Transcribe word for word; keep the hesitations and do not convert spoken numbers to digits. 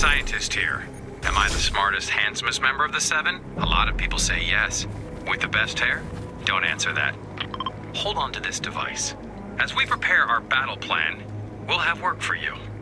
scientist here. Am I the smartest, handsomest member of the seven? A lot of people say yes. With the best hair? Don't answer that. Hold on to this device. As we prepare our battle plan, we'll have work for you.